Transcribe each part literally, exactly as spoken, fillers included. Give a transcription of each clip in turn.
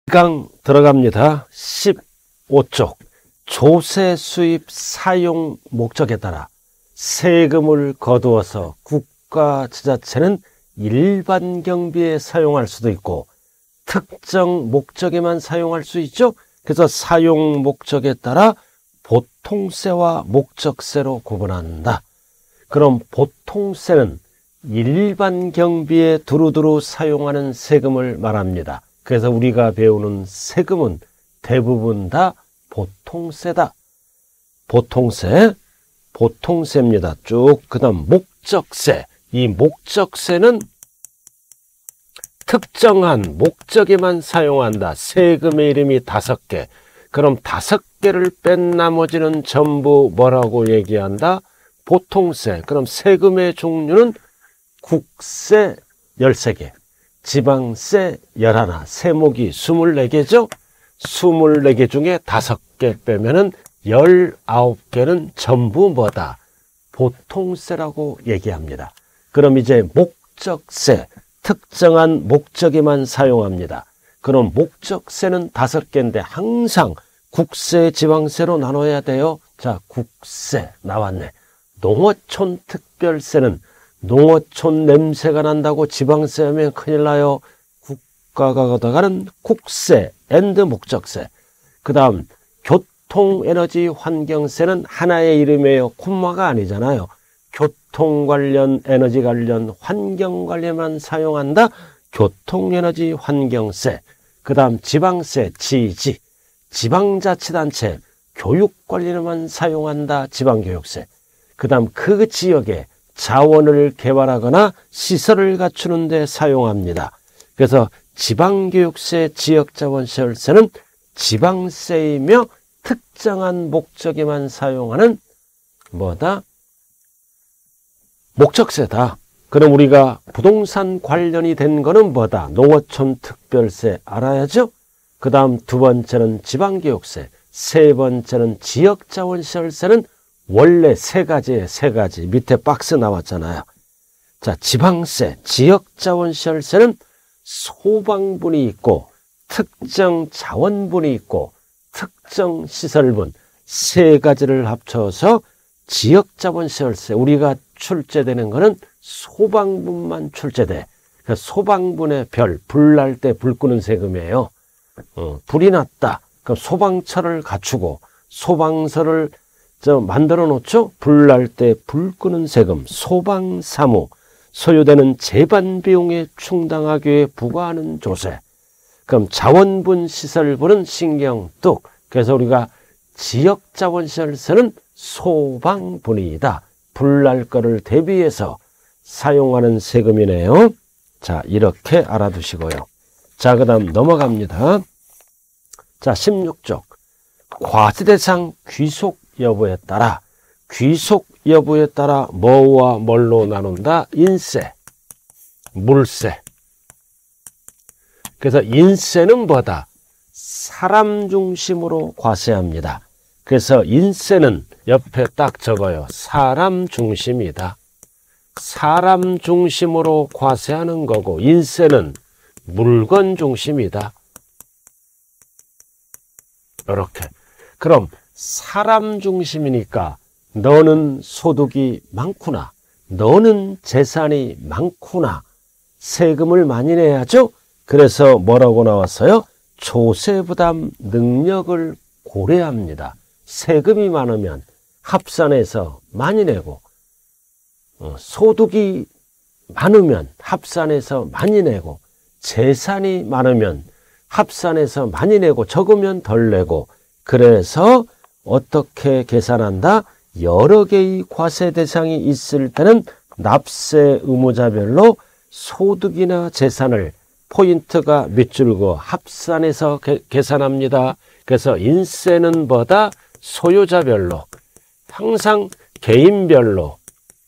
이 강 들어갑니다. 십오 쪽 조세 수입 사용 목적에 따라 세금을 거두어서 국가 지자체는 일반 경비에 사용할 수도 있고 특정 목적에만 사용할 수 있죠. 그래서 사용 목적에 따라 보통세와 목적세로 구분한다. 그럼 보통세는 일반 경비에 두루두루 사용하는 세금을 말합니다. 그래서 우리가 배우는 세금은 대부분 다 보통세다. 보통세, 보통세입니다. 쭉 그 다음 목적세. 이 목적세는 특정한 목적에만 사용한다. 세금의 이름이 다섯 개. 그럼 다섯 개를 뺀 나머지는 전부 뭐라고 얘기한다? 보통세. 그럼 세금의 종류는 국세 열세 개, 지방세 열하나, 세목이 스물네 개죠? 스물네 개 중에 다섯 개 빼면은 열아홉 개는 전부 뭐다? 보통세라고 얘기합니다. 그럼 이제 목적세, 특정한 목적에만 사용합니다. 그럼 목적세는 다섯 개인데 항상 국세, 지방세로 나눠야 돼요. 자, 국세 나왔네. 농어촌 특별세는 농어촌 냄새가 난다고 지방세 하면 큰일 나요. 국가가 걷어가는 국세 앤드 목적세. 그 다음 교통에너지 환경세는 하나의 이름이에요. 콤마가 아니잖아요. 교통 관련, 에너지 관련, 환경 관련만 사용한다. 교통에너지 환경세. 그 다음 지방세, 지지, 지방자치단체, 교육 관련만 사용한다. 지방교육세. 그 다음 그 지역에 자원을 개발하거나 시설을 갖추는 데 사용합니다. 그래서 지방교육세, 지역자원시설세는 지방세이며 특정한 목적에만 사용하는 뭐다? 목적세다. 그럼 우리가 부동산 관련이 된 거는 뭐다? 농어촌 특별세 알아야죠? 그 다음 두 번째는 지방교육세, 세 번째는 지역자원시설세는 원래 세 가지에 세 가지. 밑에 박스 나왔잖아요. 자, 지방세, 지역자원시설세는 소방분이 있고 특정 자원분이 있고 특정 시설분 세 가지를 합쳐서 지역자원시설세. 우리가 출제되는 거는 소방분만 출제돼. 소방분의 별, 불 날 때 불 끄는 세금이에요. 어, 불이 났다. 그럼 소방차를 갖추고 소방서를 저 만들어 놓죠. 불 날 때 불 끄는 세금, 소방사무, 소요되는 재반 비용에 충당하기 위해 부과하는 조세. 그럼 자원분 시설분은 신경 뚝. 그래서 우리가 지역자원시설세는 소방분이다. 불 날 거를 대비해서 사용하는 세금이네요. 자, 이렇게 알아두시고요. 자, 그 다음 넘어갑니다. 자, 십육 쪽 과세대상 귀속 여부에 따라, 귀속 여부에 따라 뭐와 뭘로 나눈다? 인세, 물세. 그래서 인세는 뭐다? 사람 중심으로 과세합니다. 그래서 인세는 옆에 딱 적어요. 사람 중심이다. 사람 중심으로 과세하는 거고, 인세는 물건 중심이다. 이렇게. 그럼 사람 중심이니까 너는 소득이 많구나, 너는 재산이 많구나, 세금을 많이 내야죠. 그래서 뭐라고 나왔어요? 조세부담 능력을 고려합니다. 세금이 많으면 합산해서 많이 내고, 어, 소득이 많으면 합산해서 많이 내고, 재산이 많으면 합산해서 많이 내고, 적으면 덜 내고. 그래서 어떻게 계산한다? 여러 개의 과세 대상이 있을 때는 납세 의무자별로 소득이나 재산을 포인트가 밑줄고 합산해서 게, 계산합니다. 그래서 인세는 뭐다? 소유자별로, 항상 개인별로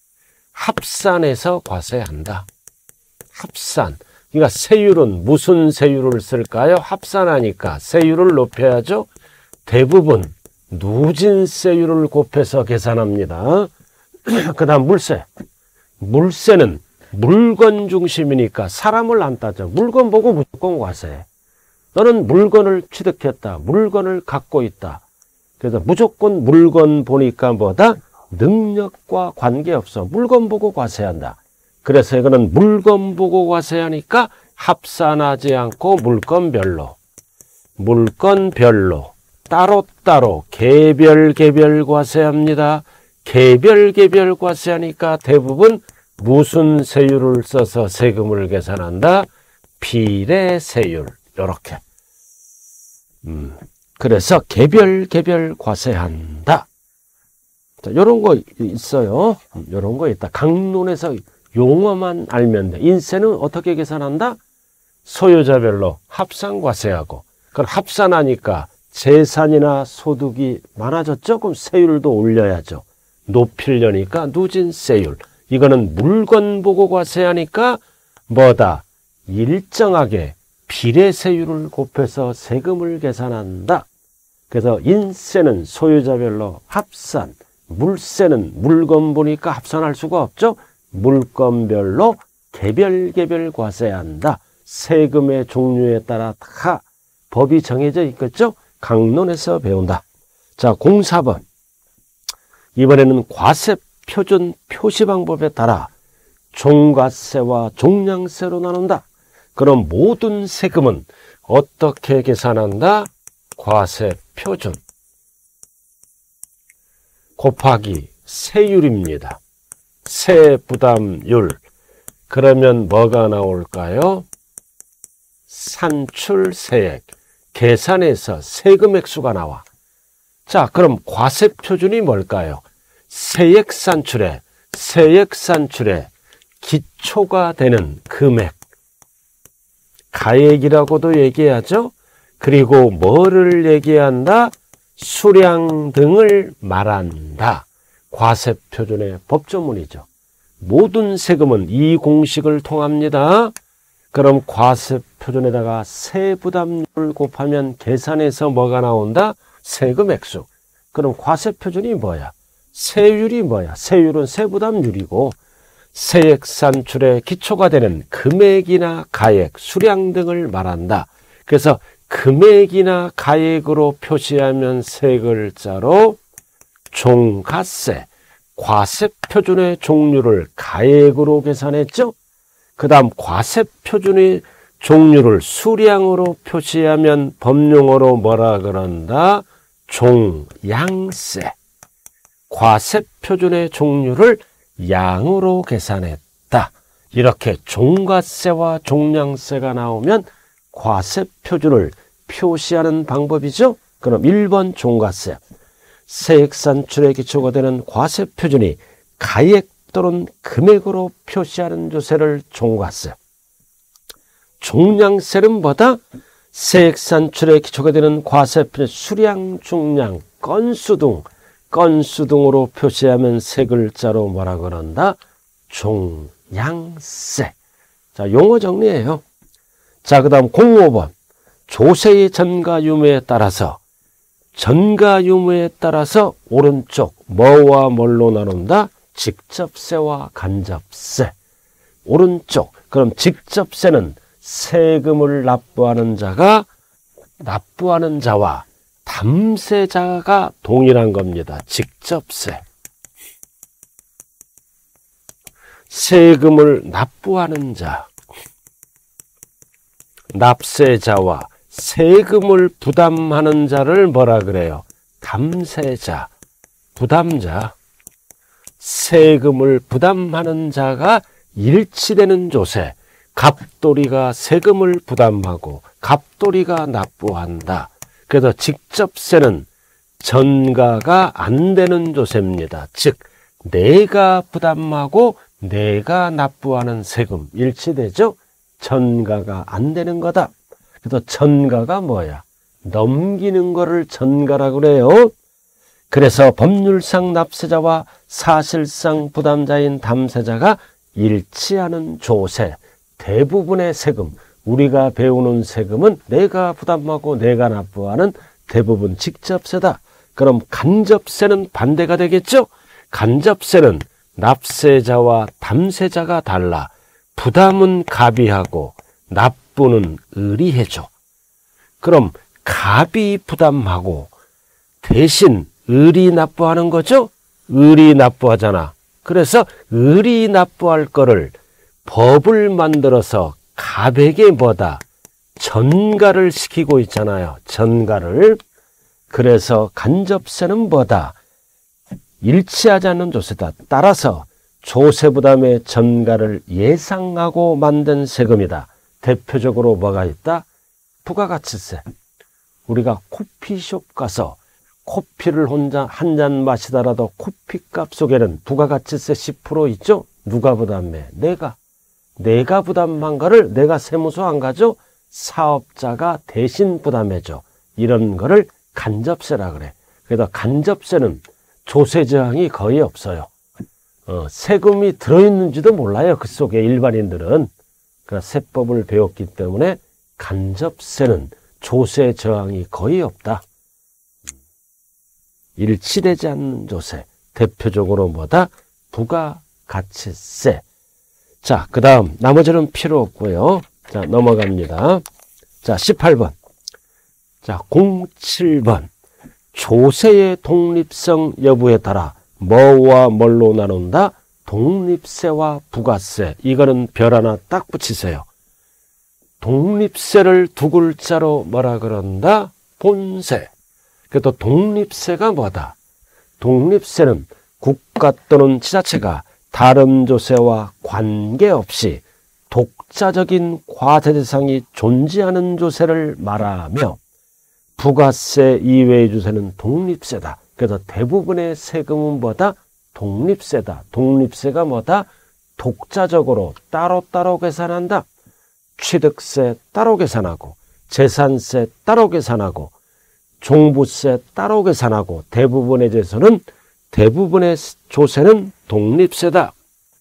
합산해서 과세한다. 합산. 그러니까 세율은 무슨 세율을 쓸까요? 합산하니까 세율을 높여야죠. 대부분 누진세율을 곱해서 계산합니다. 그 다음 물세. 물세는 물건 중심이니까 사람을 안 따져. 물건 보고 무조건 과세. 너는 물건을 취득했다. 물건을 갖고 있다. 그래서 무조건 물건 보니까 뭐다? 능력과 관계없어. 물건 보고 과세한다. 그래서 이거는 물건 보고 과세하니까 합산하지 않고 물건별로, 물건별로, 따로따로 개별 개별 과세합니다. 개별 개별 과세하니까 대부분 무슨 세율을 써서 세금을 계산한다? 비례세율. 이렇게. 음, 그래서 개별 개별 과세한다. 자, 요런 거 있어요. 요런 거 있다. 강론에서 용어만 알면 돼. 인세는 어떻게 계산한다? 소유자별로 합산과세하고. 그걸 합산하니까 재산이나 소득이 많아졌죠? 그럼 세율도 올려야죠. 높이려니까 누진세율. 이거는 물건 보고 과세하니까 뭐다? 일정하게 비례세율을 곱해서 세금을 계산한다. 그래서 인세는 소유자별로 합산, 물세는 물건 보니까 합산할 수가 없죠. 물건별로 개별 개별 과세한다. 세금의 종류에 따라 다 법이 정해져 있겠죠. 강론에서 배운다. 자, 공사 번. 이번에는 과세 표준 표시 방법에 따라 종과세와 종량세로 나눈다. 그럼 모든 세금은 어떻게 계산한다? 과세 표준 곱하기 세율입니다. 세부담율. 그러면 뭐가 나올까요? 산출세액. 계산해서 세금 액수가 나와. 자, 그럼 과세 표준이 뭘까요? 세액 산출에, 세액 산출에 기초가 되는 금액. 가액이라고도 얘기하죠. 그리고 뭐를 얘기한다? 수량 등을 말한다. 과세 표준의 법조문이죠. 모든 세금은 이 공식을 통합니다. 그럼 과세 표준에다가 세부담률을 곱하면 계산해서 뭐가 나온다? 세금 액수. 그럼 과세 표준이 뭐야? 세율이 뭐야? 세율은 세부담률이고 세액 산출의 기초가 되는 금액이나 가액, 수량 등을 말한다. 그래서 금액이나 가액으로 표시하면 세 글자로 종가세, 과세 표준의 종류를 가액으로 계산했죠. 그 다음 과세 표준의 종류를 수량으로 표시하면 법용어로 뭐라 그런다? 종양세. 과세 표준의 종류를 양으로 계산했다. 이렇게 종과세와 종량세가 나오면 과세 표준을 표시하는 방법이죠. 그럼 일 번 종과세. 세액 산출의 기초가 되는 과세 표준이 가액 또는 금액으로 표시하는 조세를 종과세. 종량세는 뭐다? 세액 산출의 기초가 되는 과세 표준 수량, 중량, 건수 등 건수 등으로 표시하면 세 글자로 뭐라 그런다? 종양세. 자, 용어 정리해요. 자, 그 다음 공오 번. 조세의 전가 유무에 따라서 전가 유무에 따라서 오른쪽 뭐와 뭘로 나눈다? 직접세와 간접세. 오른쪽. 그럼 직접세는 세금을 납부하는 자가 납부하는 자와 담세자가 동일한 겁니다. 직접세. 세금을 납부하는 자, 납세자와 세금을 부담하는 자를 뭐라 그래요? 담세자, 부담자. 세금을 부담하는 자가 일치되는 조세. 갑돌이가 세금을 부담하고 갑돌이가 납부한다. 그래서 직접세는 전가가 안 되는 조세입니다. 즉 내가 부담하고 내가 납부하는 세금 일치되죠? 전가가 안 되는 거다. 그래서 전가가 뭐야? 넘기는 거를 전가라고 그래요. 그래서 법률상 납세자와 사실상 부담자인 담세자가 일치하는 조세. 대부분의 세금, 우리가 배우는 세금은 내가 부담하고 내가 납부하는 대부분 직접세다. 그럼 간접세는 반대가 되겠죠? 간접세는 납세자와 담세자가 달라. 부담은 갑이 하고 납부는 을이 해줘. 그럼 갑이 부담하고 대신 을이 납부하는 거죠? 을이 납부하잖아. 그래서 을이 납부할 거를 법을 만들어서 갑에게 뭐다? 전가를 시키고 있잖아요. 전가를. 그래서 간접세는 뭐다? 일치하지 않는 조세다. 따라서 조세부담의 전가를 예상하고 만든 세금이다. 대표적으로 뭐가 있다? 부가가치세. 우리가 커피숍 가서 커피를 혼자 한 잔 마시더라도 커피값 속에는 부가가치세 십 퍼센트 있죠? 누가 부담해? 내가. 내가 부담한 거를 내가 세무서 안 가죠? 사업자가 대신 부담해줘. 이런 거를 간접세라 그래. 그래서 간접세는 조세 저항이 거의 없어요. 어, 세금이 들어있는지도 몰라요. 그 속에 일반인들은. 그러니까 세법을 배웠기 때문에 간접세는 조세 저항이 거의 없다. 일치되지 않는 조세. 대표적으로 뭐다? 부가가치세. 자, 그 다음 나머지는 필요 없고요. 자, 넘어갑니다. 자, 십팔 번. 자, 공칠 번. 조세의 독립성 여부에 따라 뭐와 뭘로 나눈다? 독립세와 부가세. 이거는 별 하나 딱 붙이세요. 독립세를 두 글자로 뭐라 그런다? 본세. 그래도 독립세가 뭐다? 독립세는 국가 또는 지자체가 다른 조세와 관계없이 독자적인 과세 대상이 존재하는 조세를 말하며 부가세 이외의 조세는 독립세다. 그래서 대부분의 세금은 뭐다? 독립세다. 독립세가 뭐다? 독자적으로 따로따로 계산한다. 취득세 따로 계산하고 재산세 따로 계산하고 종부세 따로 계산하고 대부분의 조세는 대부분의 조세는 독립세다.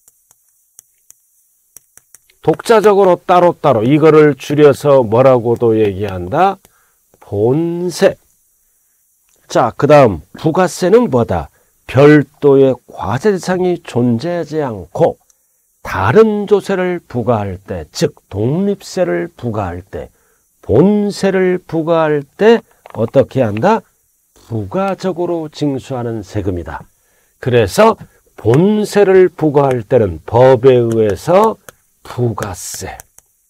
독자적으로 따로따로 이거를 줄여서 뭐라고도 얘기한다? 본세. 자, 그 다음 부가세는 뭐다? 별도의 과세 대상이 존재하지 않고 다른 조세를 부과할 때, 즉 독립세를 부과할 때, 본세를 부과할 때 어떻게 한다? 부가적으로 징수하는 세금이다. 그래서 본세를 부과할 때는 법에 의해서 부가세,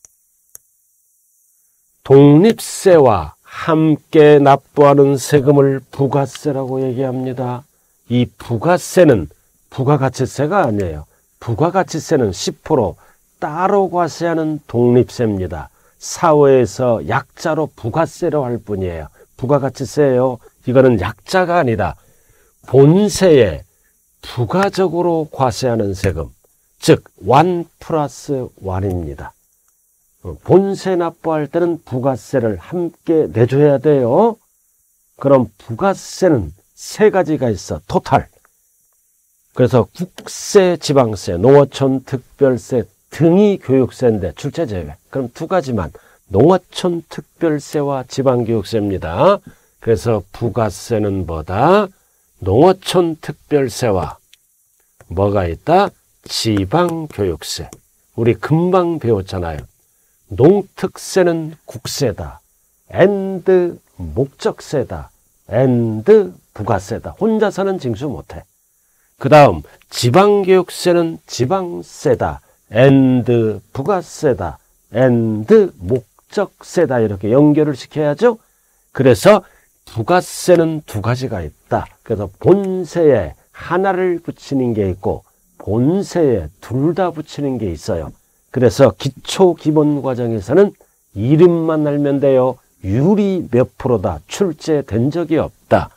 독립세와 함께 납부하는 세금을 부가세라고 얘기합니다. 이 부가세는 부가가치세가 아니에요. 부가가치세는 십 퍼센트 따로 과세하는 독립세입니다. 사회에서 약자로 부가세로 할 뿐이에요. 부가가치세예요. 이거는 약자가 아니다. 본세에 부가적으로 과세하는 세금, 즉 일 플러스 일입니다. 본세 납부할 때는 부가세를 함께 내줘야 돼요. 그럼 부가세는 세 가지가 있어. 토탈. 그래서 국세, 지방세, 농어촌 특별세 등이 교육세인데 출제 제외. 그럼 두 가지만. 농어촌 특별세와 지방교육세입니다. 그래서 부가세는 뭐다? 농어촌 특별세와 뭐가 있다? 지방교육세. 우리 금방 배웠잖아요. 농특세는 국세다. 앤드 목적세다. 앤드 부가세다. 혼자서는 징수 못해. 그 다음 지방교육세는 지방세다. 앤드 부가세다. 앤드 목적세다. 이렇게 연결을 시켜야죠. 그래서 부가세는 두 가지가 있다. 그래서 본세에 하나를 붙이는 게 있고 본세에 둘 다 붙이는 게 있어요. 그래서 기초기본과정에서는 이름만 알면 돼요. 율이 몇 프로다. 출제된 적이 없다.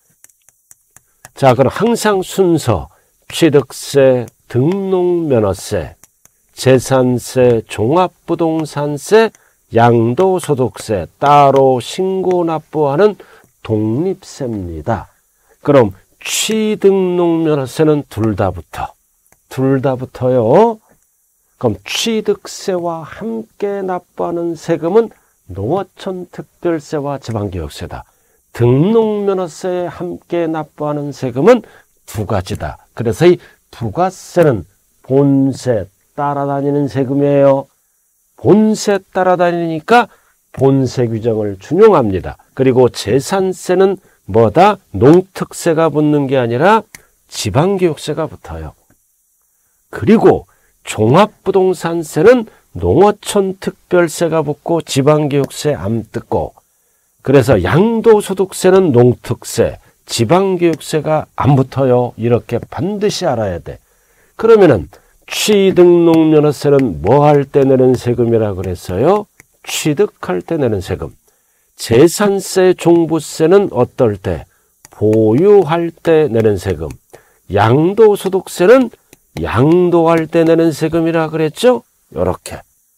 자, 그럼 항상 순서 취득세, 등록면허세, 재산세, 종합부동산세, 양도소득세 따로 신고 납부하는 독립세입니다. 그럼 취등록면허세는 둘 다 붙어. 둘 다 붙어요. 그럼 취득세와 함께 납부하는 세금은 농어촌 특별세와 지방교육세다. 등록면허세에 함께 납부하는 세금은 두 가지다. 그래서 이 부가세는 본세 따라다니는 세금이에요. 본세 따라다니니까 본세 규정을 준용합니다. 그리고 재산세는 뭐다? 농특세가 붙는 게 아니라 지방교육세가 붙어요. 그리고 종합부동산세는 농어촌 특별세가 붙고 지방교육세 안 붙고, 그래서 양도소득세는 농특세, 지방교육세가 안 붙어요. 이렇게 반드시 알아야 돼. 그러면은 취등록면허세는 뭐 할 때 내는 세금이라 그랬어요? 취득할 때 내는 세금. 재산세, 종부세는 어떨 때? 보유할 때 내는 세금. 양도소득세는 양도할 때 내는 세금이라 그랬죠? 요렇게.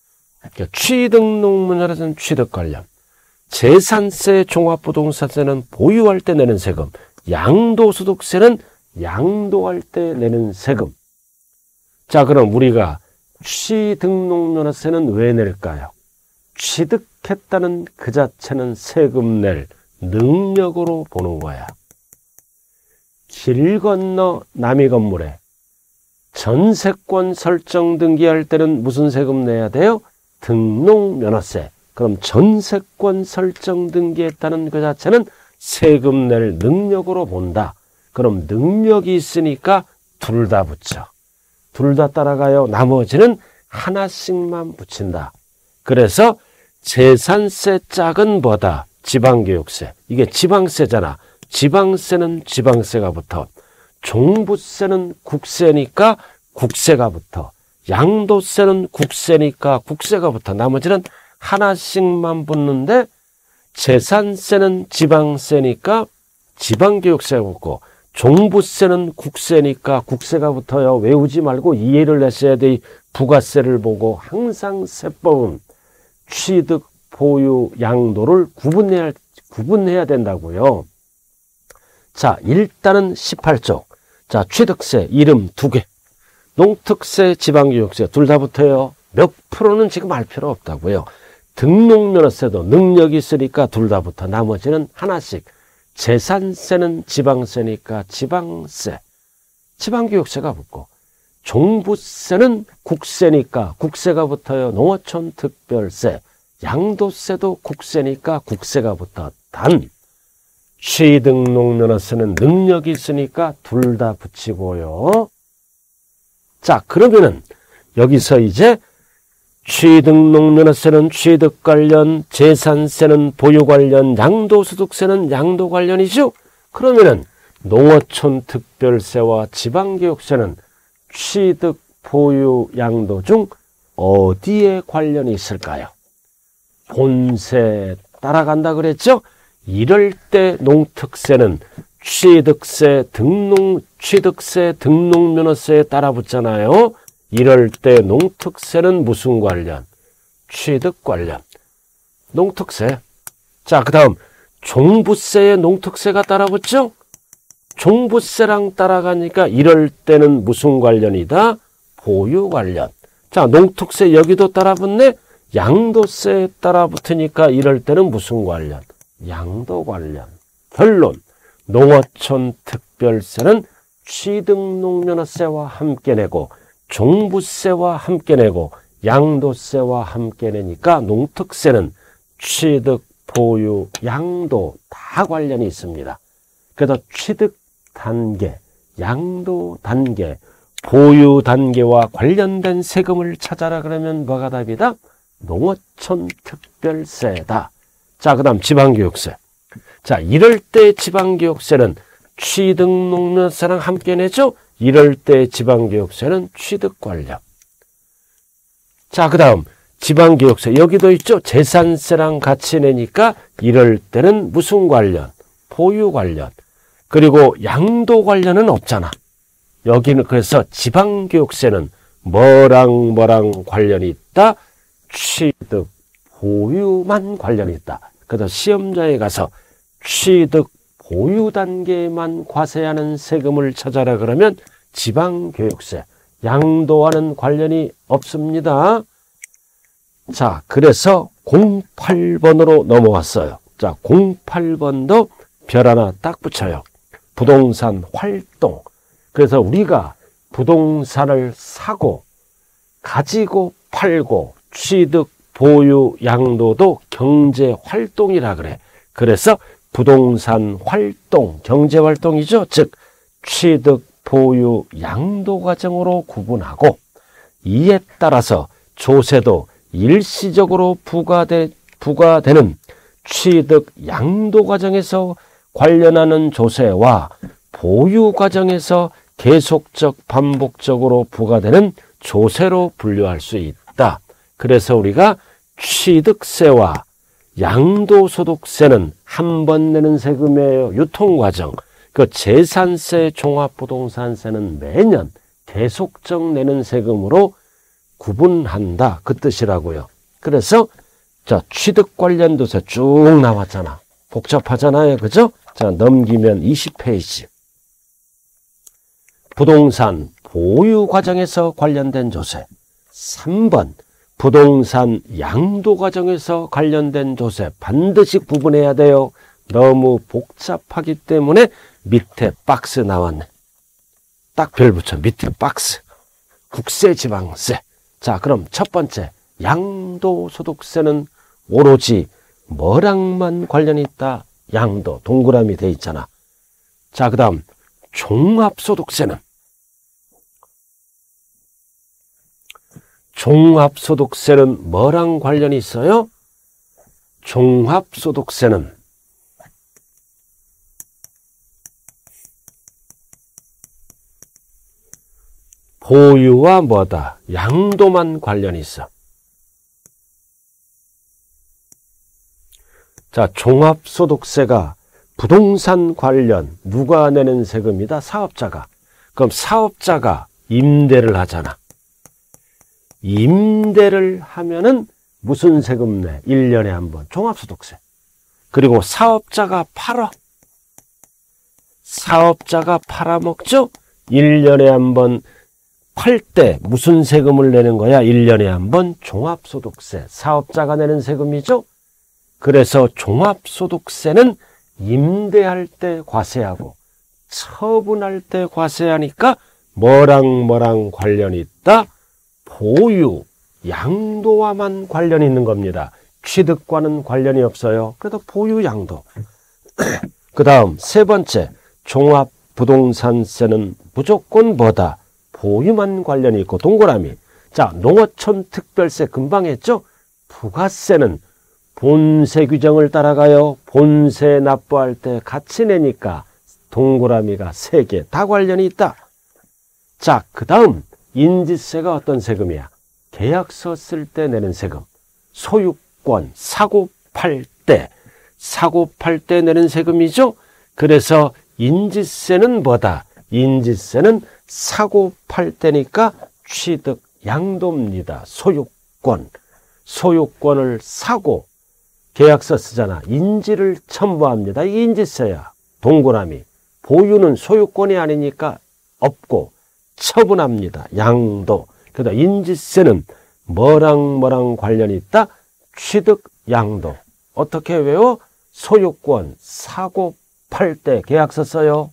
취등록면허세는 취득 관련. 재산세, 종합부동산세는 보유할 때 내는 세금. 양도소득세는 양도할 때 내는 세금. 자, 그럼 우리가 취등록면허세는 왜 낼까요? 취득했다는 그 자체는 세금 낼 능력으로 보는 거야. 길 건너 남의 건물에 전세권 설정 등기할 때는 무슨 세금 내야 돼요? 등록면허세. 그럼 전세권 설정 등기했다는 그 자체는 세금 낼 능력으로 본다. 그럼 능력이 있으니까 둘 다 붙여. 둘 다 따라가요. 나머지는 하나씩만 붙인다. 그래서 재산세 짝은 뭐다? 지방교육세. 이게 지방세잖아. 지방세는 지방세가 붙어. 종부세는 국세니까 국세가 붙어. 양도세는 국세니까 국세가 붙어. 나머지는 하나씩만 붙는데, 재산세는 지방세니까 지방교육세가 붙고, 종부세는 국세니까 국세가 붙어요. 외우지 말고 이해를 하셔야 돼. 부가세를 보고 항상 세법은 취득, 보유, 양도를 구분해야, 구분해야 된다고요. 자, 일단은 십팔 쪽. 자, 취득세 이름 두 개. 농특세, 지방교육세 둘 다 붙어요. 몇 프로는 지금 알 필요 없다고요. 등록면허세도 능력이 있으니까 둘 다 붙어. 나머지는 하나씩. 재산세는 지방세니까 지방세, 지방교육세가 붙고, 종부세는 국세니까 국세가 붙어요. 농어촌 특별세. 양도세도 국세니까 국세가 붙어. 단 취등록면허세는 능력이 있으니까 둘 다 붙이고요. 자, 그러면은 여기서 이제 취등록면허세는 취득 관련, 재산세는 보유 관련, 양도소득세는 양도 관련이죠. 그러면은 농어촌 특별세와 지방교육세는 취득, 보유, 양도 중 어디에 관련이 있을까요? 본세 따라간다 그랬죠? 이럴 때 농특세는 취득세, 등록, 취득세, 등록면허세에 따라 붙잖아요. 이럴 때 농특세는 무슨 관련? 취득 관련. 농특세. 자, 그 다음 종부세에 농특세가 따라붙죠? 종부세랑 따라가니까 이럴 때는 무슨 관련이다? 보유 관련. 자, 농특세 여기도 따라붙네? 양도세에 따라붙으니까 이럴 때는 무슨 관련? 양도 관련. 결론. 농어촌 특별세는 취등록면허세와 함께 내고, 종부세와 함께 내고, 양도세와 함께 내니까 농특세는 취득, 보유, 양도 다 관련이 있습니다. 그래서 취득 단계, 양도 단계, 보유 단계와 관련된 세금을 찾아라 그러면 뭐가 답이다? 농어촌 특별세다. 자, 그 다음 지방교육세. 자, 이럴 때 지방교육세는 취등록면허세랑 함께 내죠? 이럴 때 지방교육세는 취득 관련. 자, 그 다음 지방교육세 여기도 있죠? 재산세랑 같이 내니까 이럴 때는 무슨 관련? 보유 관련. 그리고 양도 관련은 없잖아. 여기는 그래서 지방교육세는 뭐랑 뭐랑 관련이 있다? 취득, 보유만 관련이 있다. 그래서 시험장에 가서 취득, 보유 단계만 과세하는 세금을 찾아라 그러면 지방교육세, 양도와는 관련이 없습니다. 자, 그래서 공팔 번으로 넘어왔어요. 자, 공팔 번도 별 하나 딱 붙여요. 부동산 활동. 그래서 우리가 부동산을 사고, 가지고, 팔고, 취득, 보유, 양도도 경제활동이라 그래. 그래서 부동산 활동, 경제활동이죠. 즉 취득, 보유, 양도 과정으로 구분하고 이에 따라서 조세도 일시적으로 부과되, 부과되는 취득, 양도 과정에서 관련하는 조세와 보유 과정에서 계속적, 반복적으로 부과되는 조세로 분류할 수 있다. 그래서 우리가 취득세와 양도소득세는 한 번 내는 세금이에요. 유통과정. 그 재산세, 종합부동산세는 매년 계속적 내는 세금으로 구분한다. 그 뜻이라고요. 그래서 자, 취득 관련 조세 쭉 나왔잖아. 복잡하잖아요. 그죠? 자, 넘기면 이십 페이지. 부동산 보유 과정에서 관련된 조세. 삼 번 부동산 양도 과정에서 관련된 조세 반드시 구분해야 돼요. 너무 복잡하기 때문에 밑에 박스 나왔네. 딱 별 붙여. 밑에 박스. 국세지방세. 자, 그럼 첫 번째 양도소득세는 오로지 뭐랑만 관련이 있다? 양도. 동그라미 돼 있잖아. 자, 그 다음 종합소득세는 종합소득세는 뭐랑 관련이 있어요? 종합소득세는 보유와 뭐다? 양도만 관련이 있어. 자, 종합소득세가 부동산 관련 누가 내는 세금이다? 사업자가. 그럼 사업자가 임대를 하잖아. 임대를 하면은 무슨 세금 내? 일 년에 한 번. 종합소득세. 그리고 사업자가 팔아. 사업자가 팔아먹죠? 일 년에 한 번 팔 때 무슨 세금을 내는 거야? 일 년에 한 번 종합소득세. 사업자가 내는 세금이죠? 그래서 종합소득세는 임대할 때 과세하고 처분할 때 과세하니까 뭐랑 뭐랑 관련이 있다? 보유, 양도와만 관련이 있는 겁니다. 취득과는 관련이 없어요. 그래도 보유, 양도. 그 다음 세 번째, 종합부동산세는 무조건 뭐다? 보유만 관련이 있고 동그라미. 자, 농어촌 특별세 금방 했죠? 부가세는 본세 규정을 따라가요. 본세 납부할 때 같이 내니까 동그라미가 세 개 다 관련이 있다. 자, 그 다음 인지세가 어떤 세금이야? 계약서 쓸 때 내는 세금. 소유권, 사고 팔 때, 사고 팔 때 내는 세금이죠? 그래서 인지세는 뭐다? 인지세는 사고 팔 때니까 취득, 양도입니다. 소유권. 소유권을 사고 계약서 쓰잖아. 인지를 첨부합니다. 이게 인지세야. 동그라미. 보유는 소유권이 아니니까 없고 처분합니다. 양도. 그래서 인지세는 뭐랑 뭐랑 관련이 있다? 취득, 양도. 어떻게 외워? 소유권, 사고 팔 때 계약서 써요.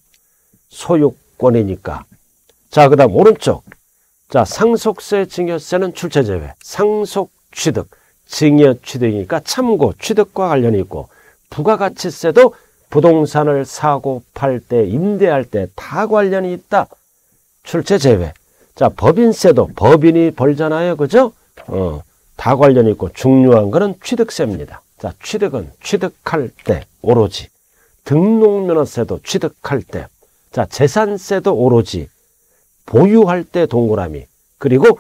소유권이니까. 자, 그 다음 오른쪽. 자, 상속세, 증여세는 출처 제외. 상속, 취득. 증여, 취득이니까 참고, 취득과 관련이 있고, 부가가치세도 부동산을 사고 팔 때, 임대할 때 다 관련이 있다. 출처 제외. 자, 법인세도 법인이 벌잖아요. 그죠? 어, 다 관련이 있고, 중요한 거는 취득세입니다. 자, 취득은 취득할 때, 오로지. 등록면허세도 취득할 때. 자, 재산세도 오로지. 보유할 때 동그라미. 그리고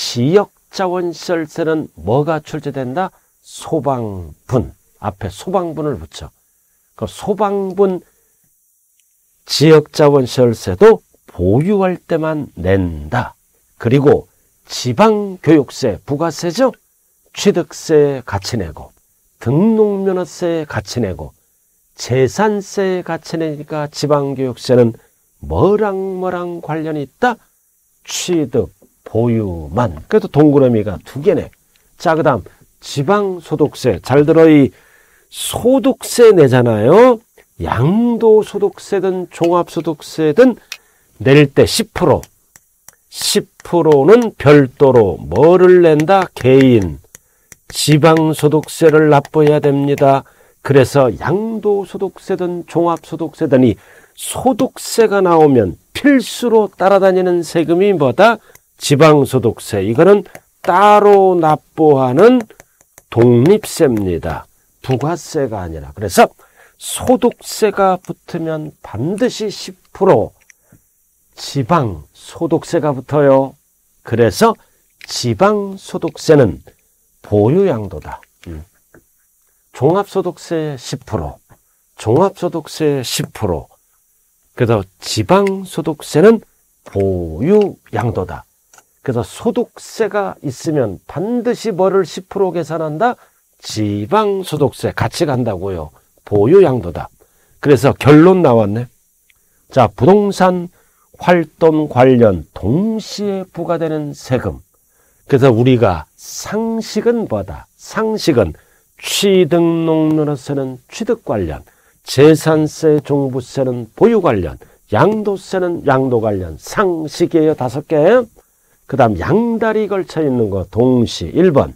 지역자원시설세는 뭐가 출제된다? 소방분. 앞에 소방분을 붙여. 그 소방분 지역자원시설세도 보유할 때만 낸다. 그리고 지방교육세, 부가세죠? 취득세 같이 내고, 등록면허세 같이 내고, 재산세 같이 내니까 지방교육세는 뭐랑 뭐랑 관련이 있다? 취득, 보유만. 그래도 동그라미가 두 개네. 자, 그 다음 지방소득세. 잘 들어. 이 소득세 내잖아요. 양도소득세든 종합소득세든 낼 때 십 퍼센트. 십 퍼센트는 별도로 뭐를 낸다? 개인. 지방소득세를 납부해야 됩니다. 그래서 양도소득세든 종합소득세든이 소득세가 나오면 필수로 따라다니는 세금이 뭐다? 지방소득세. 이거는 따로 납부하는 독립세입니다. 부가세가 아니라. 그래서 소득세가 붙으면 반드시 십 퍼센트 지방소득세가 붙어요. 그래서 지방소득세는 보유양도다. 음. 종합소득세 십 퍼센트, 종합소득세 십 퍼센트, 그래서 지방소득세는 보유양도다. 그래서 소득세가 있으면 반드시 뭐를 십 퍼센트 계산한다? 지방소득세 같이 간다고요. 보유양도다. 그래서 결론 나왔네. 자, 부동산 활동 관련 동시에 부과되는 세금. 그래서 우리가 상식은 뭐다? 상식은 취등록면허세는 취득 관련, 재산세, 종부세는 보유 관련, 양도세는 양도 관련. 상식이에요. 다섯 개. 그 다음 양다리 걸쳐 있는 거 동시. 일 번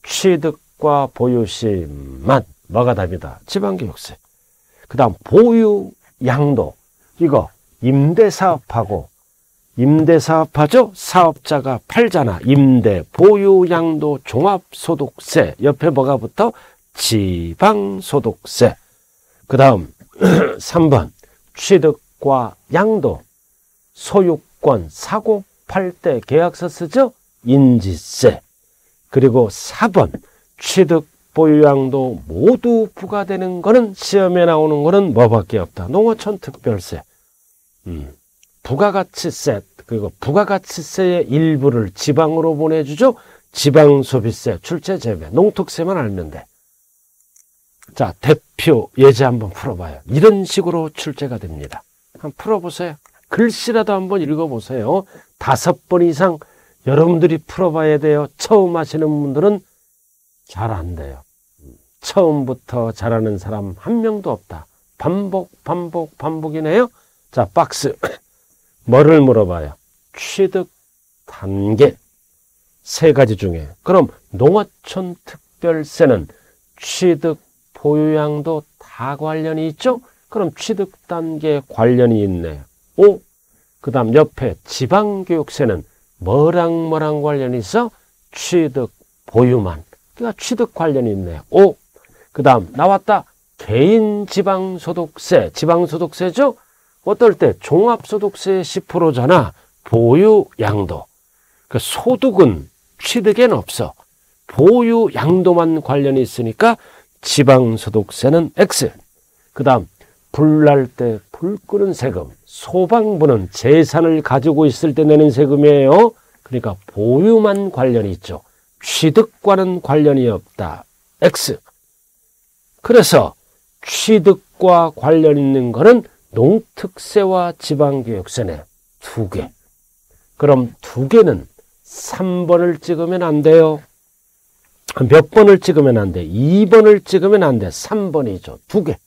취득과 보유 시만 뭐가 답이다? 지방교육세. 그 다음 보유 양도. 이거 임대사업하고 임대사업하죠? 사업자가 팔잖아. 임대, 보유, 양도, 종합소득세. 옆에 뭐가 붙어? 지방소득세. 그 다음 삼 번 취득과 양도, 소유권, 사고 팔 때 계약서 쓰죠? 인지세. 그리고 사 번 취득, 보유, 양도 모두 부과되는 거는 시험에 나오는 거는 뭐밖에 없다? 농어촌 특별세. 음. 부가가치세, 그리고 부가가치세의 일부를 지방으로 보내주죠. 지방소비세, 출제재배, 농특세만 알면 돼. 자, 대표 예제 한번 풀어봐요. 이런 식으로 출제가 됩니다. 한번 풀어보세요. 글씨라도 한번 읽어보세요. 다섯 번 이상 여러분들이 풀어봐야 돼요. 처음 하시는 분들은 잘 안 돼요. 처음부터 잘하는 사람 한 명도 없다. 반복, 반복, 반복이네요. 자, 박스. 뭐를 물어봐요? 취득 단계 세 가지 중에. 그럼 농어촌 특별세는 취득, 보유양도 다 관련이 있죠? 그럼 취득 단계 관련이 있네요. 오. 그 다음 옆에 지방교육세는 뭐랑 뭐랑 관련이 있어? 취득, 보유만. 그러니까 취득 관련이 있네요. 오. 그 다음 나왔다. 개인 지방소득세. 지방소득세죠? 어떨 때 종합소득세 십 퍼센트잖아. 보유, 양도. 그 소득은 취득엔 없어. 보유, 양도만 관련이 있으니까 지방소득세는 X. 그 다음 불 날 때 불 끄는 세금. 소방부는 재산을 가지고 있을 때 내는 세금이에요. 그러니까 보유만 관련이 있죠. 취득과는 관련이 없다. X. 그래서 취득과 관련 있는 거는 농특세와 지방교육세네. 두 개. 그럼 두 개는 삼 번을 찍으면 안 돼요. 몇 번을 찍으면 안 돼? 이 번을 찍으면 안 돼. 삼 번이죠. 두 개.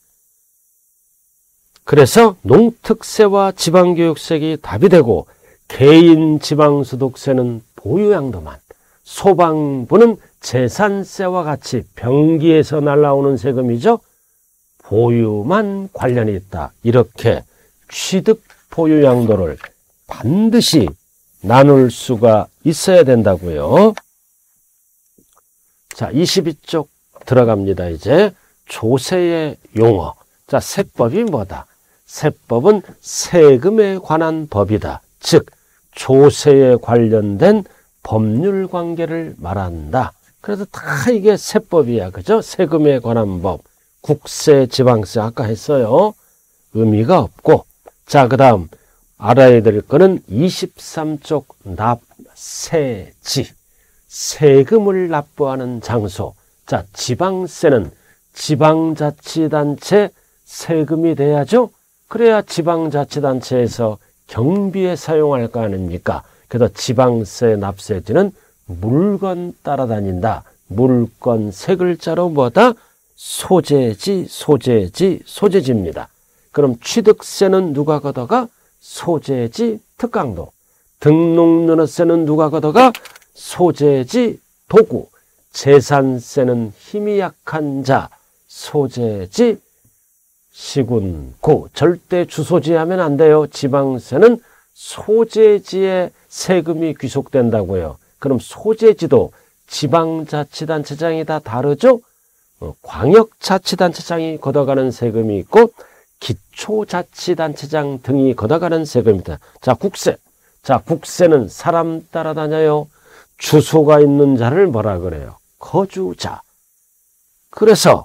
그래서 농특세와 지방교육세가 답이 되고 개인 지방소득세는 보유양도만, 소방부는 재산세와 같이 병기에서 날라오는 세금이죠. 보유만 관련이 있다. 이렇게 취득, 보유, 양도를 반드시 나눌 수가 있어야 된다고요. 자, 이십이 쪽 들어갑니다. 이제 조세의 용어. 자, 세법이 뭐다? 세법은 세금에 관한 법이다. 즉 조세에 관련된 법률 관계를 말한다. 그래서 다 이게 세법이야. 그죠? 세금에 관한 법. 국세, 지방세 아까 했어요. 의미가 없고. 자, 그 다음 알아야 될 거는 이십삼 쪽 납세지. 세금을 납부하는 장소. 자, 지방세는 지방자치단체 세금이 돼야죠. 그래야 지방자치단체에서 경비에 사용할 거 아닙니까? 그래서 지방세 납세지는 물건 따라다닌다. 물건 세 글자로 뭐다? 소재지, 소재지, 소재지입니다. 그럼 취득세는 누가 걷어가? 소재지, 특강도. 등록면허세는 누가 걷어가? 소재지, 도구. 재산세는 힘이 약한 자 소재지 시군구. 절대 주소지하면 안 돼요. 지방세는 소재지에 세금이 귀속된다고요. 그럼 소재지도 지방자치단체장이 다 다르죠? 어, 광역자치단체장이 걷어가는 세금이 있고 기초자치단체장 등이 걷어가는 세금이다. 자, 국세. 자, 국세는 사람 따라다녀요. 주소가 있는 자를 뭐라 그래요? 거주자. 그래서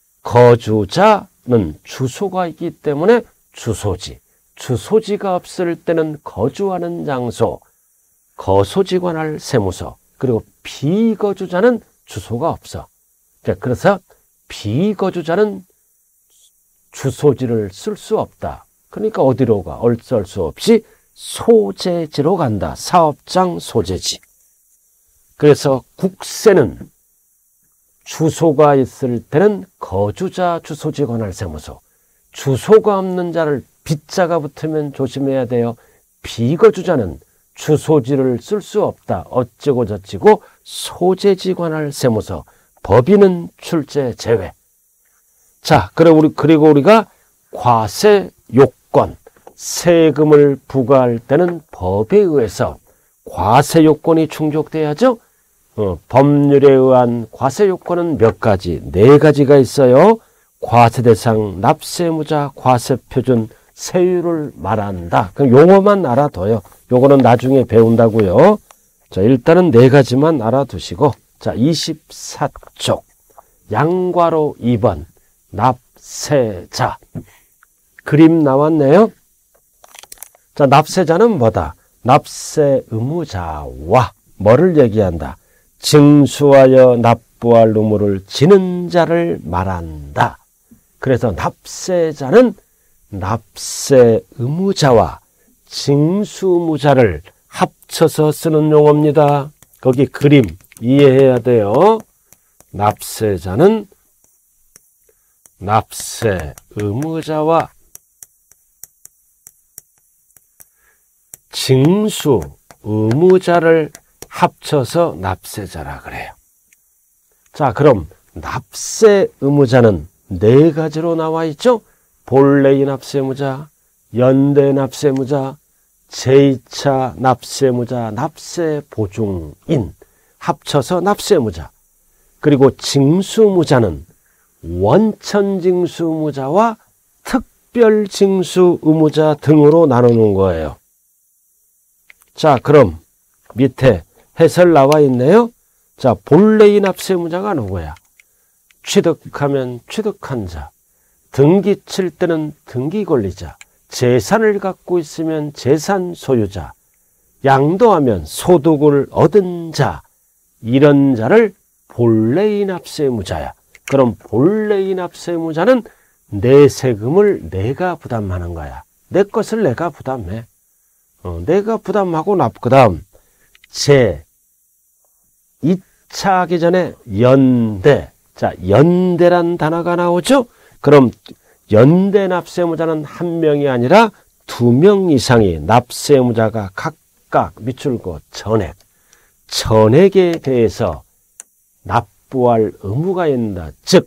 거주자는 주소가 있기 때문에 주소지. 주소지가 없을 때는 거주하는 장소, 거소지 관할 세무서. 그리고 비거주자는 주소가 없어. 그래서 비거주자는 주소지를 쓸 수 없다. 그러니까 어디로 가? 어쩔 수 없이 소재지로 간다. 사업장 소재지. 그래서 국세는 주소가 있을 때는 거주자 주소지 관할 세무서. 주소가 없는 자를 빗자가 붙으면 조심해야 돼요. 비거주자는 주소지를 쓸 수 없다. 어쩌고 저쩌고 소재지 관할 세무서. 법인은 출제 제외. 자, 그리고 우리 그리고 우리가 과세 요건, 세금을 부과할 때는 법에 의해서 과세 요건이 충족돼야죠. 어, 법률에 의한 과세 요건은 몇 가지? 네 가지가 있어요. 과세 대상, 납세무자, 과세 표준, 세율을 말한다. 그럼 용어만 알아둬요. 요거는 나중에 배운다고요. 자, 일단은 네 가지만 알아두시고, 자, 이십사 쪽 양괄호 이 번 납세자. 그림 나왔네요. 자, 납세자는 뭐다? 납세 의무자와 뭐를 얘기한다? 징수하여 납부할 의무를 지는 자를 말한다. 그래서 납세자는 납세 의무자와 징수 의무자를 합쳐서 쓰는 용어입니다. 거기 그림 이해해야 돼요. 납세자는 납세 의무자와 징수 의무자를 합쳐서 납세자라 그래요. 자, 그럼 납세 의무자는 네 가지로 나와 있죠. 본래의 납세의무자, 연대 납세의무자, 제이 차 납세의무자, 납세보증인 합쳐서 납세의무자. 그리고 징수의무자는 원천징수의무자와 특별징수의무자 등으로 나누는 거예요. 자, 그럼 밑에 해설 나와 있네요. 자, 본래의 납세의무자가 누구야? 취득하면 취득한 자, 등기 칠 때는 등기 권리자, 재산을 갖고 있으면 재산 소유자, 양도하면 소득을 얻은 자, 이런 자를 본래의 납세의무자야. 그럼 본래의 납세의무자는 내 세금을 내가 부담하는 거야. 내 것을 내가 부담해. 어, 내가 부담하고 납. 그 다음 제 이 차 하기 전에 연대. 자, 연대란 단어가 나오죠. 그럼 연대 납세의무자는 한 명이 아니라 두 명 이상이 납세의무자가 각각 밑줄고 전액, 전액에 대해서 납부할 의무가 있다. 즉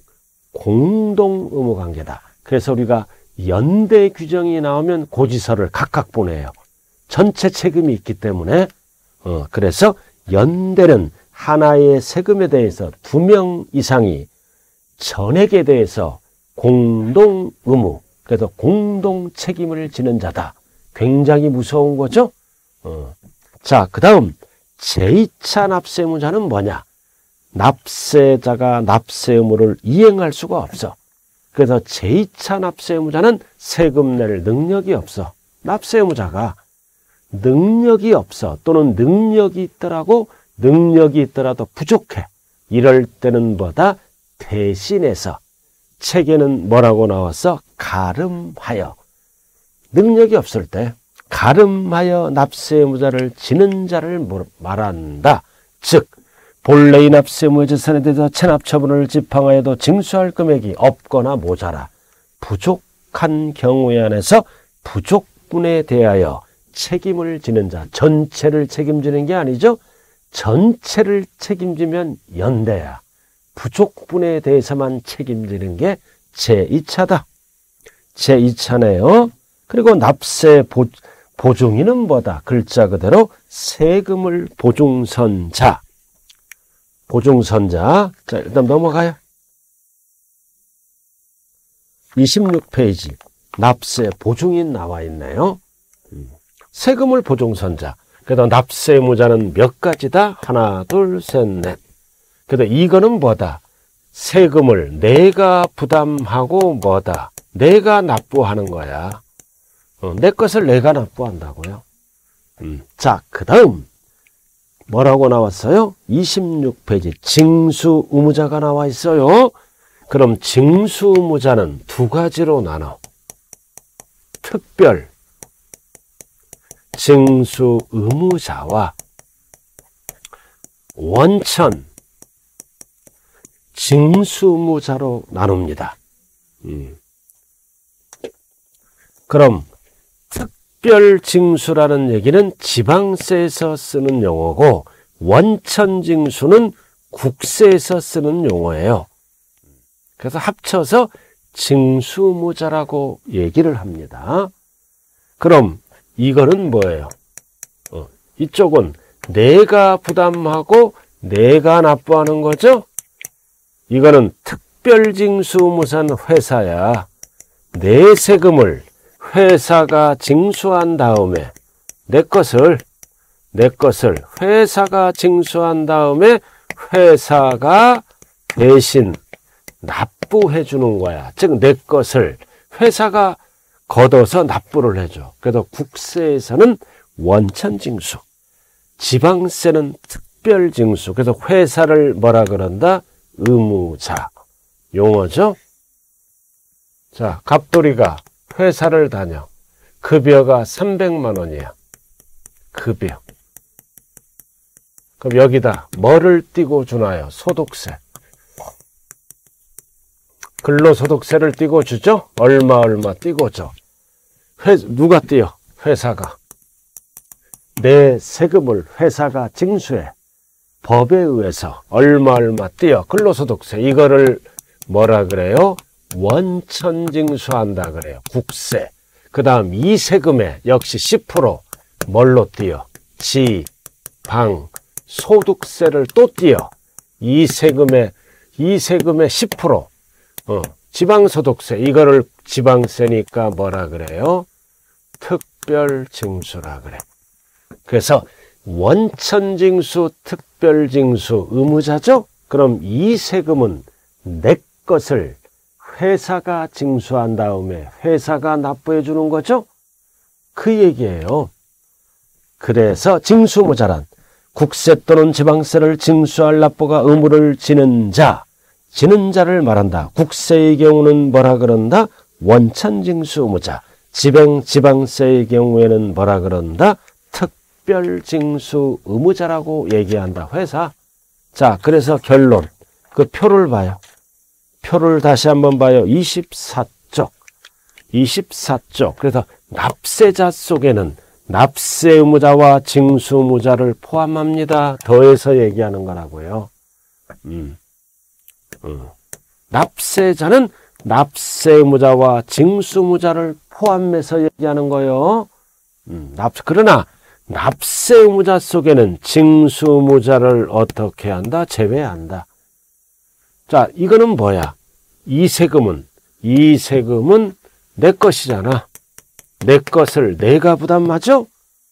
공동 의무 관계다. 그래서 우리가 연대 규정이 나오면 고지서를 각각 보내요. 전체 책임이 있기 때문에. 어, 그래서 연대는 하나의 세금에 대해서 두 명 이상이 전액에 대해서 공동 의무, 그래서 공동 책임을 지는 자다. 굉장히 무서운 거죠. 어. 자, 그 다음 제이 차 납세의무자는 뭐냐? 납세자가 납세 의무를 이행할 수가 없어. 그래서 제이 차 납세의무자는 세금 낼 능력이 없어. 납세의무자가 능력이 없어. 또는 능력이 있더라고 능력이 있더라도 부족해. 이럴 때는 뭐다? 대신해서. 책에는 뭐라고 나왔어? 가름하여. 능력이 없을 때 가름하여 납세의무자를 지는 자를 말한다. 즉 본래의 납세의무의 재산에 대해서 체납처분을 지팡하여도 징수할 금액이 없거나 모자라 부족한 경우에 한해서 부족분에 대하여 책임을 지는 자. 전체를 책임지는 게 아니죠. 전체를 책임지면 연대야. 부족분에 대해서만 책임지는 게 제이 차다. 제이 차네요. 그리고 납세 보, 보증인은 뭐다? 글자 그대로 세금을 보증선 자. 보증선자. 자, 일단 넘어가요. 이십육 페이지. 납세 보증인 나와 있네요. 세금을 보증선자. 그래도 납세 의무자는 몇 가지다? 하나, 둘, 셋, 넷. 그래도 이거는 뭐다? 세금을 내가 부담하고 뭐다? 내가 납부하는 거야. 어, 내 것을 내가 납부한다고요. 음. 자, 그 다음 뭐라고 나왔어요? 이십육 페이지 징수 의무자가 나와 있어요. 그럼 징수 의무자는 두 가지로 나눠. 특별 징수 의무자와 원천 징수 의무자로 나눕니다. 음. 그럼 특별 징수라는 얘기는 지방세에서 쓰는 용어고 원천 징수는 국세에서 쓰는 용어예요. 그래서 합쳐서 징수 의무자라고 얘기를 합니다. 그럼 이거는 뭐예요? 어, 이쪽은 내가 부담하고 내가 납부하는 거죠? 이거는 특별징수 의무사는 회사야. 내 세금을 회사가 징수한 다음에 내 것을 내 것을 회사가 징수한 다음에 회사가 대신 납부해 주는 거야. 즉 내 것을 회사가 걷어서 납부를 해줘. 그래서 국세에서는 원천징수, 지방세는 특별징수. 그래서 회사를 뭐라 그런다? 의무자. 용어죠. 자, 갑돌이가 회사를 다녀. 급여가 삼백만 원이야. 급여. 그럼 여기다 뭐를 띄고 주나요? 소득세. 근로소득세를 띄고 주죠? 얼마 얼마 띄고 줘. 회, 누가 띄어? 회사가. 내 세금을 회사가 징수해. 법에 의해서 얼마 얼마 띄어. 근로소득세. 이거를 뭐라 그래요? 원천징수한다 그래요. 국세. 그 다음 이 세금에 역시 십 퍼센트 뭘로 띄어? 지, 방, 소득세를 또 띄어. 이 세금에, 이 세금에 십 퍼센트. 어, 지방소득세. 이거를 지방세니까 뭐라 그래요? 특별징수라 그래. 그래서 원천징수, 특별징수 의무자죠? 그럼 이 세금은 내 것을 회사가 징수한 다음에 회사가 납부해 주는 거죠? 그 얘기예요. 그래서 징수의무자란 국세 또는 지방세를 징수할 납부가 의무를 지는 자, 지는 자를 말한다. 국세의 경우는 뭐라 그런다? 원천징수 의무자. 지방, 지방세의 경우에는 뭐라 그런다? 특별징수 의무자라고 얘기한다. 회사. 자, 그래서 결론. 그 표를 봐요. 표를 다시 한번 봐요. 이십사 쪽. 이십사 쪽. 그래서 납세자 속에는 납세 의무자와 징수 의무자를 포함합니다. 더해서 얘기하는 거라고요. 음. 음. 납세자는 납세 의무자와 징수 의무자를 포함해서 얘기하는 거예요. 음. 납, 그러나 납세 의무자 속에는 징수 의무자를 어떻게 한다? 제외한다. 자, 이거는 뭐야? 이 세금은, 이 세금은 내 것이잖아. 내 것을 내가 부담하죠?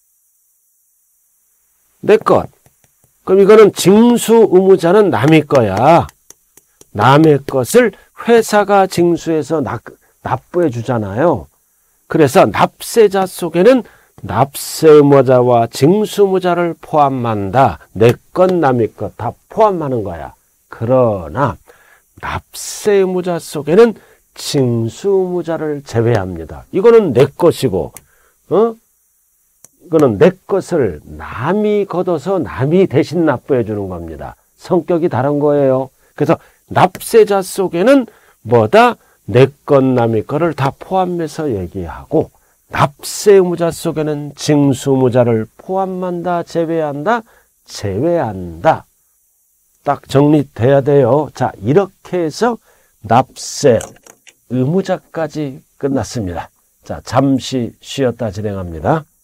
내 것. 그럼 이거는 징수 의무자는 남의 거야. 남의 것을 회사가 징수해서 납, 납부해 주잖아요. 그래서 납세자 속에는 납세 의무자와 징수 의무자를 포함한다. 내 것, 남의 것 다 포함하는 거야. 그러나 납세 의무자 속에는 징수 의무자를 제외합니다. 이거는 내 것이고, 어? 이거는 내 것을 남이 걷어서 남이 대신 납부해 주는 겁니다. 성격이 다른 거예요. 그래서 납세자 속에는 뭐다? 내 것, 남의 것을 다 포함해서 얘기하고, 납세 의무자 속에는 징수 의무자를 포함한다, 제외한다? 제외한다. 딱 정리돼야 돼요. 자, 이렇게 해서 납세 의무자까지 끝났습니다. 자, 잠시 쉬었다 진행합니다.